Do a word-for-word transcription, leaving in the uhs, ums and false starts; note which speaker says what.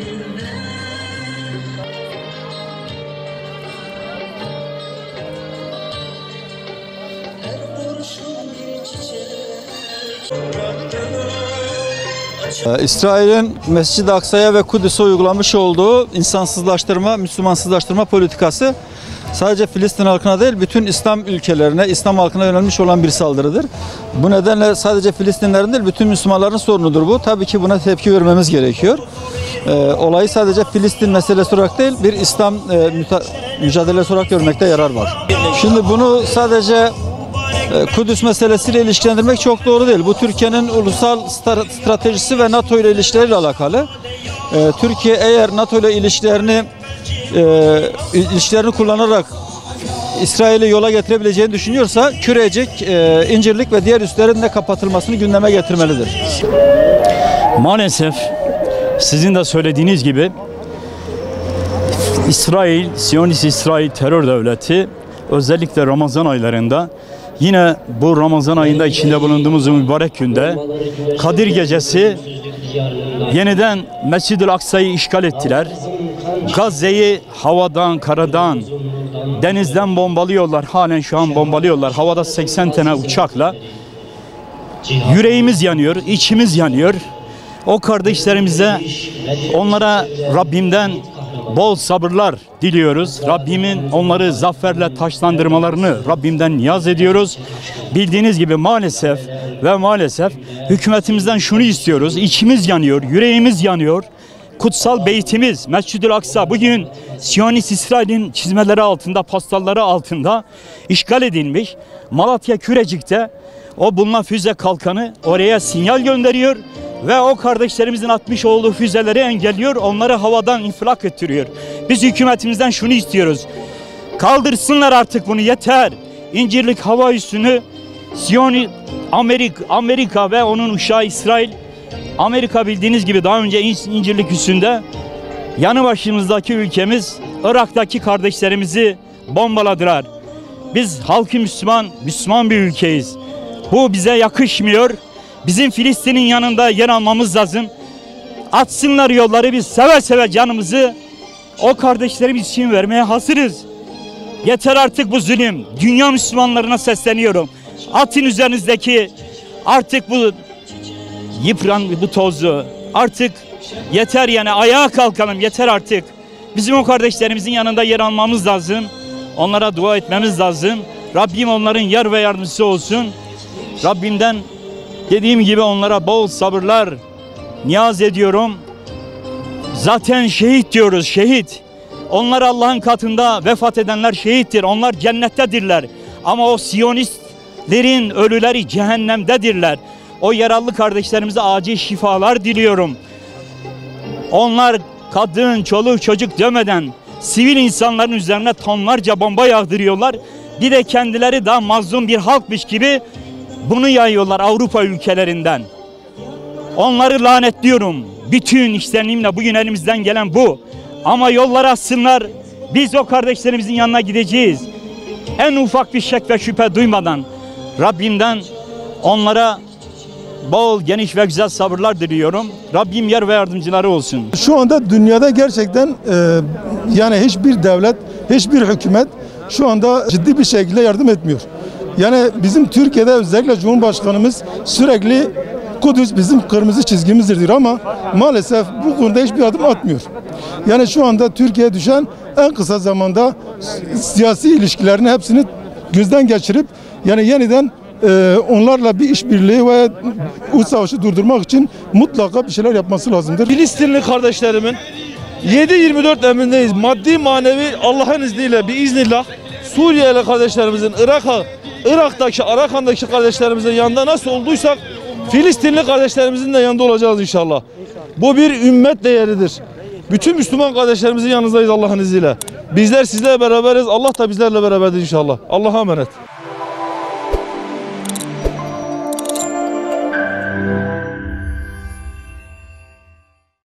Speaker 1: İsrail'in Mescid-i Aksa'ya ve Kudüs'e uygulamış olduğu insansızlaştırma, Müslümansızlaştırma politikası sadece Filistin halkına değil, bütün İslam ülkelerine, İslam halkına yönelmiş olan bir saldırıdır. Bu nedenle sadece Filistinlerin değil, bütün Müslümanların sorunudur bu. Tabii ki buna tepki vermemiz gerekiyor. Ee, olayı sadece Filistin meselesi olarak değil, bir İslam e, mücadelesi olarak görmekte yarar var. Şimdi bunu sadece Kudüs meselesiyle ilişkilendirmek çok doğru değil. Bu Türkiye'nin ulusal stratejisi ve NATO ile ilişkileriyle alakalı. Ee, Türkiye eğer NATO ile ilişkilerini e, ilişkilerini kullanarak İsrail'i yola getirebileceğini düşünüyorsa Kürecik, e, İncirlik ve diğer üslerin de kapatılmasını gündeme getirmelidir.
Speaker 2: Maalesef sizin de söylediğiniz gibi İsrail, Siyonist İsrail terör devleti özellikle Ramazan aylarında, yine bu Ramazan ayında içinde bulunduğumuz mübarek günde Kadir Gecesi yeniden Mescid-i Aksa'yı işgal ettiler. Gazze'yi havadan, karadan, denizden bombalıyorlar. Halen şu an bombalıyorlar. Havada seksen tane uçakla. Yüreğimiz yanıyor, içimiz yanıyor. O kardeşlerimize, onlara Rabbimden bol sabırlar diliyoruz. Rabbimin onları zaferle taçlandırmalarını Rabbimden niyaz ediyoruz. Bildiğiniz gibi maalesef ve maalesef hükümetimizden şunu istiyoruz. İçimiz yanıyor, yüreğimiz yanıyor. Kutsal beytimiz Mescid-i Aksa bugün Siyonist İsrail'in çizmeleri altında, pastalları altında işgal edilmiş. Malatya Kürecik'te o bulunan füze kalkanı oraya sinyal gönderiyor ve o kardeşlerimizin atmış olduğu füzeleri engelliyor, onları havadan infilak ettiriyor. Biz hükümetimizden şunu istiyoruz. Kaldırsınlar artık bunu, yeter. İncirlik hava üssünü Siyoni, Amerika, Amerika ve onun uşağı İsrail. Amerika bildiğiniz gibi daha önce İncirlik üssünde yanı başımızdaki ülkemiz Irak'taki kardeşlerimizi bombaladılar. Biz halkı Müslüman, Müslüman bir ülkeyiz. Bu bize yakışmıyor. Bizim Filistin'in yanında yer almamız lazım. Atsınlar yolları, biz seve seve canımızı o kardeşlerimiz için vermeye hazırız. Yeter artık bu zulüm. Dünya Müslümanlarına sesleniyorum. Atın üzerinizdeki artık bu yıpran bu tozu. Artık yeter, yani ayağa kalkalım, yeter artık. Bizim o kardeşlerimizin yanında yer almamız lazım. Onlara dua etmemiz lazım. Rabbim onların yar ve yardımcısı olsun. Rabbimden dediğim gibi onlara bol sabırlar niyaz ediyorum. Zaten şehit diyoruz, şehit. Onlar Allah'ın katında vefat edenler şehittir. Onlar cennettedirler. Ama o Siyonistlerin ölüleri cehennemdedirler. O yaralı kardeşlerimize acil şifalar diliyorum. Onlar kadın, çoluk, çocuk demeden sivil insanların üzerine tonlarca bomba yağdırıyorlar. Bir de kendileri daha mazlum bir halkmış gibi bunu yayıyorlar Avrupa ülkelerinden. Onları lanetliyorum. Bütün işlerimle bugün elimizden gelen bu. Ama yolları açsınlar. Biz o kardeşlerimizin yanına gideceğiz. En ufak bir şek ve şüphe duymadan Rabbimden onlara bol, geniş ve güzel sabırlar diliyorum. Rabbim yar ve yardımcıları olsun.
Speaker 3: Şu anda dünyada gerçekten e, yani hiçbir devlet, hiçbir hükümet şu anda ciddi bir şekilde yardım etmiyor. Yani bizim Türkiye'de özellikle Cumhurbaşkanımız sürekli Kudüs bizim kırmızı çizgimizdir diyor ama maalesef bu konuda hiçbir adım atmıyor. Yani şu anda Türkiye'ye düşen en kısa zamanda siyasi ilişkilerini hepsini gözden geçirip yani yeniden e, onlarla bir işbirliği ve bu savaşı durdurmak için mutlaka bir şeyler yapması lazımdır.
Speaker 4: Filistinli kardeşlerimin yedi yirmi dört emrindeyiz. Maddi manevi Allah'ın izniyle, biiznillah Suriyeli kardeşlerimizin, Irak'a, Irak'taki, Arakan'daki kardeşlerimizin yanında nasıl olduysak Filistinli kardeşlerimizin de yanında olacağız inşallah. Bu bir ümmet değeridir. Bütün Müslüman kardeşlerimizin yanındayız Allah'ın izniyle. Bizler sizlerle beraberiz. Allah da bizlerle beraberdir inşallah. Allah'a emanet.